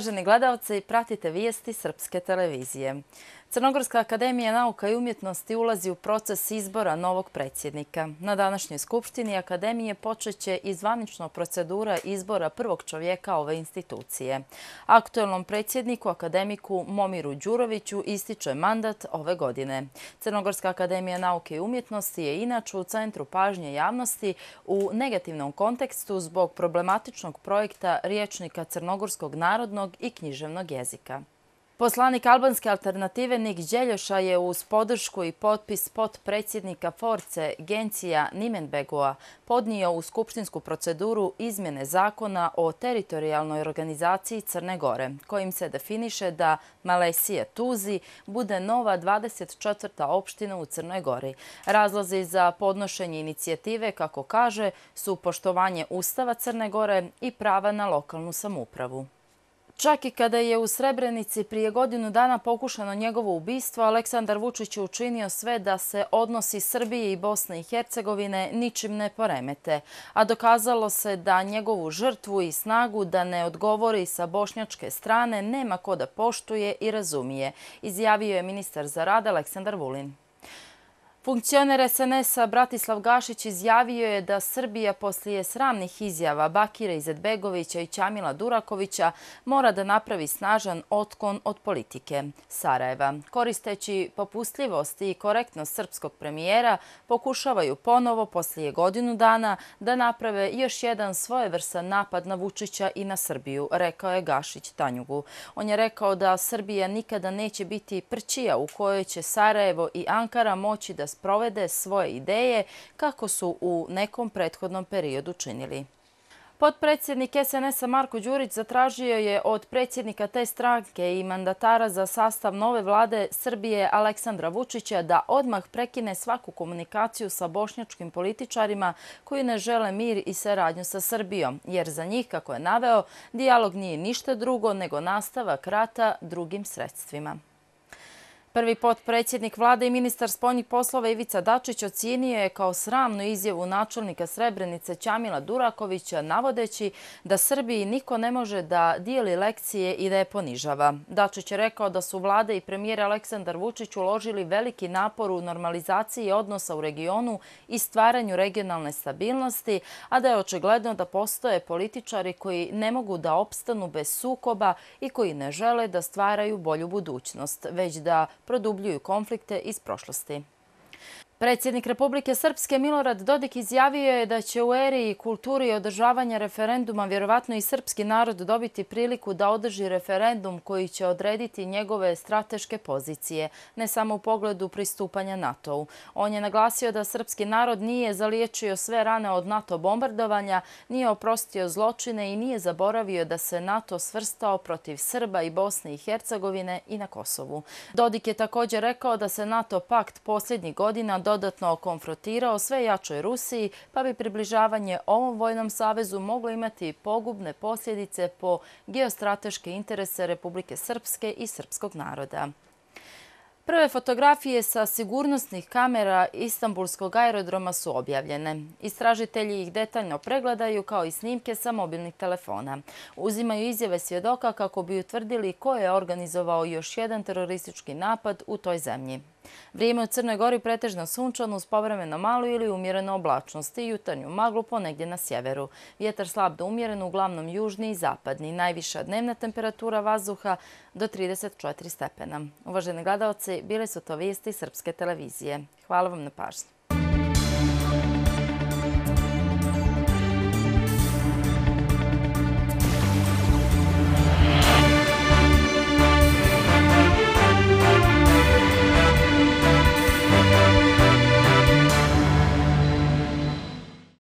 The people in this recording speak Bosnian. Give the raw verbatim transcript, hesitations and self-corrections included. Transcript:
Uvaženi gledalci, pratite vijesti Srpske televizije. Crnogorska akademija nauka i umjetnosti ulazi u proces izbora novog predsjednika. Na današnjoj skupštini akademije počeće i zvanična procedura izbora prvog čovjeka ove institucije. Aktuelnom predsjedniku, akademiku Momiru Đuroviću, ističe mandat ove godine. Crnogorska akademija nauke i umjetnosti je inače u centru pažnje javnosti u negativnom kontekstu zbog problematičnog projekta rječnika crnogorskog narodnog i književnog jezika. Poslanik albanske alternative Nik Đeljoša je uz podršku i potpis potpredsjednika Force Gencija Nimenbegoa podnio u skupštinsku proceduru izmjene zakona o teritorijalnoj organizaciji Crne Gore, kojim se definiše da Malesije Tuzi bude nova dvadeset četvrta opština u Crnoj Gori. Razlozi za podnošenje inicijative, kako kaže, su poštovanje Ustava Crne Gore i prava na lokalnu samoupravu. Čak i kada je u Srebrenici prije godinu dana pokušano njegovo ubistvo, Aleksandar Vučić je učinio sve da se odnosi Srbije i Bosne i Hercegovine ničim ne poremete, a dokazalo se da njegovu žrtvu i snagu da ne odgovori sa bošnjačke strane nema ko da poštuje i razumije, izjavio je ministar za rad Aleksandar Vulin. Funkcioner es en es-a Bratislav Gašić izjavio je da Srbija poslije sramnih izjava Bakira Izetbegovića i Ćamila Durakovića mora da napravi snažan otklon od politike Sarajeva. Koristeći popustljivost i korektnost srpskog premijera, pokušavaju ponovo poslije godinu dana da naprave još jedan svojevrsan napad na Vučića i na Srbiju, rekao je Gašić Tanjugu. On je rekao da Srbija nikada neće biti prćija u kojoj će Sarajevo i Ankara moći da sprovede svoje ideje kako su u nekom prethodnom periodu činili. Potpredsjednik es en es-a Marko Đurić zatražio je od predsjednika te stranke i mandatara za sastav nove vlade Srbije Aleksandra Vučića da odmah prekine svaku komunikaciju sa bošnjačkim političarima koji ne žele mir i saradnju sa Srbijom, jer za njih, kako je naveo, dijalog nije ništa drugo nego nastavak rata drugim sredstvima. Prvi potpredsjednik vlade i ministar spoljnih poslova Ivica Dačić ocijenio je kao sramnu izjavu načelnika Srebrenice Ćamila Durakovića, navodeći da Srbiji niko ne može da dijeli lekcije i da je ponižava. Dačić je rekao da su vlada i premijer Aleksandar Vučić uložili veliki napor u normalizaciji odnosa u regionu i stvaranju regionalne stabilnosti, a da je očigledno da postoje političari koji ne mogu da opstanu bez sukoba i koji ne žele da stvaraju bolju budućnost, već da produbljuju konflikte iz prošlosti. Predsjednik Republike Srpske Milorad Dodik izjavio je da će u eri kulturi održavanja referenduma vjerovatno i srpski narod dobiti priliku da održi referendum koji će odrediti njegove strateške pozicije, ne samo u pogledu pristupanja NATO-u. On je naglasio da srpski narod nije zaliječio sve rane od NATO bombardovanja, nije oprostio zločine i nije zaboravio da se NATO svrstao protiv Srba i Bosne i Hercegovine i na Kosovu. Dodik je također rekao da se NATO pakt posljednjih godina dodatno konfrontirao sve jačoj Rusiji, pa bi približavanje ovom vojnom savezu moglo imati pogubne posljedice po geostrateške interese Republike Srpske i srpskog naroda. Prve fotografije sa sigurnosnih kamera Istanbulskog aerodroma su objavljene. Istražitelji ih detaljno pregledaju kao i snimke sa mobilnih telefona. Uzimaju izjave svjedoka kako bi utvrdili ko je organizovao još jedan teroristički napad u toj zemlji. Vrijeme u Crnoj Gori pretežno sunčano uz povremeno malu ili umjerenu oblačnost i jutarnju maglu ponegdje na sjeveru. Vjetar slab do umjeren, uglavnom južni i zapadni. Najviša dnevna temperatura vazduha do trideset četiri stepena. Uvaženi gledalci, bile su to vijesti Srpske televizije. Hvala vam na pažnji.